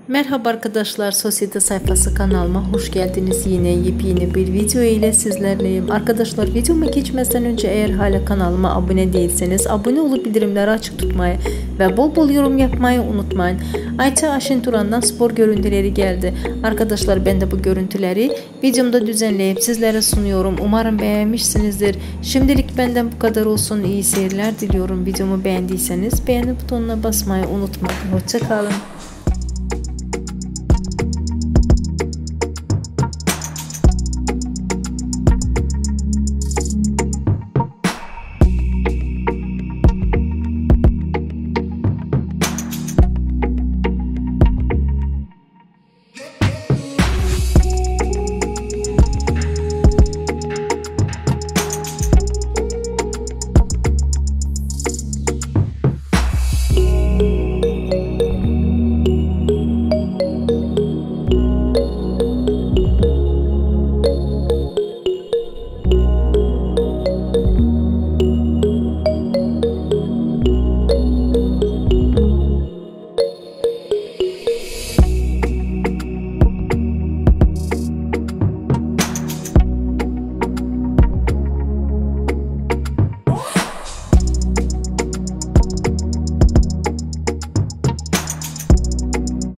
Merhaba arkadaşlar, Sosyete sayfası kanalıma hoş geldiniz. Yine yepyeni bir video ile sizlerleyim. Arkadaşlar, videoma geçmeden önce eğer hala kanalıma abone değilseniz abone olup bildirimleri açık tutmayı ve bol bol yorum yapmayı unutmayın. Ayça Aşinturan'dan spor görüntüleri geldi. Arkadaşlar, ben de bu görüntüleri videomda düzenleyip sizlere sunuyorum. Umarım beğenmişsinizdir. Şimdilik benden bu kadar olsun. İyi seyirler diliyorum. Videomu beğendiyseniz beğeni butonuna basmayı unutmayın. Hoşça kalın.